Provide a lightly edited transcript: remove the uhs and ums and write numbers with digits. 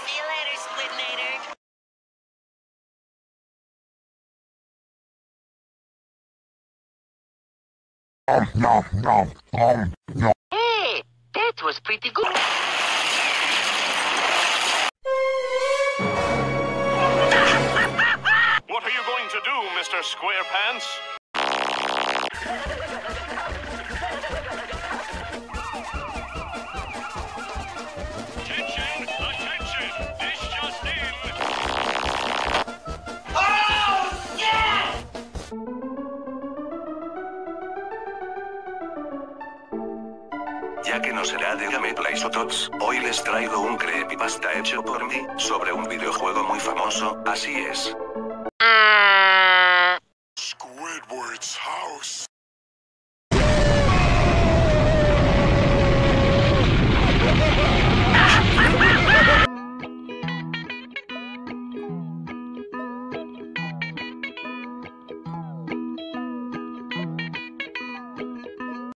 See you later, Squidnator. Hey, that was pretty good. What are you going to do, Mr. Squarepants? Attention! Attention! This just in! Oh, yeah! Ya que no será de Gameplays hoy les traigo un creepypasta hecho por mí, sobre un videojuego muy famoso, así es.